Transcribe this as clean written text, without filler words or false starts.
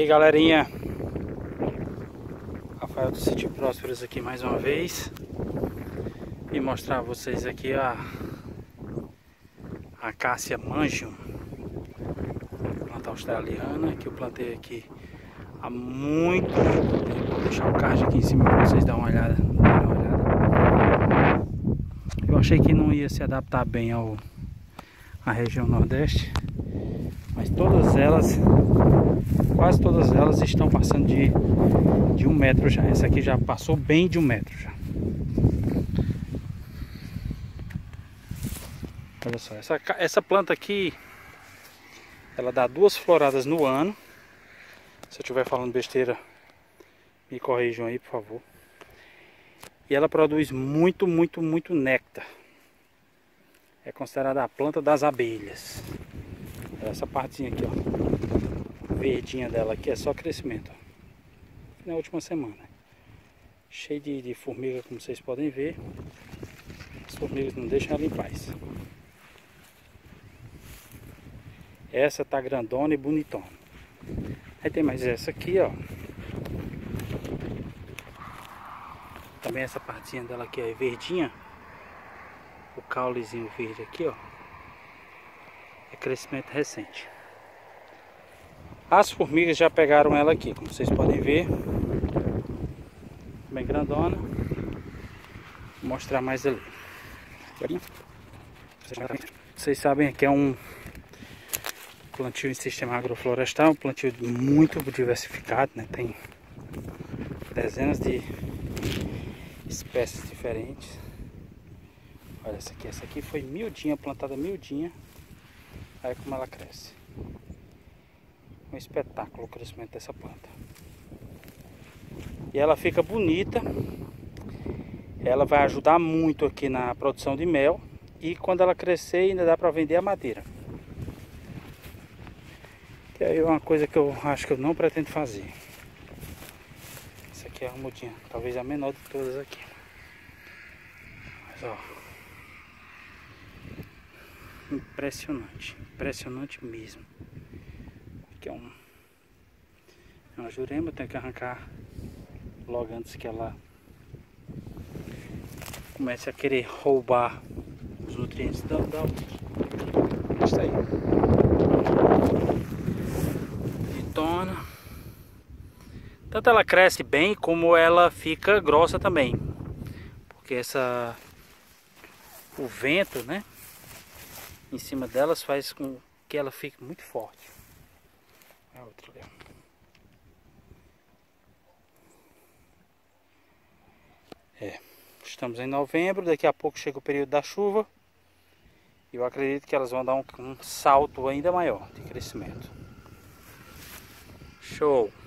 aí, galerinha, Rafael do Sítio Prósperos aqui mais uma vez e mostrar a vocês aqui a Acácia Mangium, planta australiana que eu plantei aqui há muito tempo. Vou deixar o card aqui em cima para vocês darem uma olhada. Eu achei que não ia se adaptar bem à região Nordeste, mas todas elas, quase todas elas estão passando de 1 metro já. Essa aqui já passou bem de 1 metro já. Olha só, essa planta aqui, ela dá 2 floradas no ano. Se eu estiver falando besteira, me corrijam aí, por favor. E ela produz muito néctar. É considerada a planta das abelhas. Essa partezinha aqui, ó, verdinha dela aqui é só crescimento, ó. Na última semana, cheio de formiga, como vocês podem ver. As formigas não deixam ela em paz. Essa tá grandona e bonitona. Aí tem mais essa aqui, ó. Também essa partezinha dela aqui, ó, é verdinha. O caulezinho verde aqui, ó, é crescimento recente. As formigas já pegaram ela aqui, como vocês podem ver. Bem grandona. Vou mostrar mais ali. Vocês sabem que é um plantio em sistema agroflorestal, um plantio muito diversificado, né? Tem dezenas de espécies diferentes. Olha essa aqui foi miudinha, plantada miudinha. Olha como ela cresce. Um espetáculo o crescimento dessa planta. E ela fica bonita. Ela vai ajudar muito aqui na produção de mel. E quando ela crescer ainda dá para vender a madeira. Que aí é uma coisa que eu acho que eu não pretendo fazer. Essa aqui é a mudinha, talvez a menor de todas aqui. Mas ó, impressionante mesmo. Aqui é uma jurema, tem que arrancar logo antes que ela comece a querer roubar os nutrientes da outra. Isso aí. Tona. Tanto ela cresce bem como ela fica grossa também, porque o vento, né, em cima delas faz com que ela fique muito forte. A outra ali. Estamos em novembro, daqui a pouco chega o período da chuva e eu acredito que elas vão dar um salto ainda maior de crescimento. Show!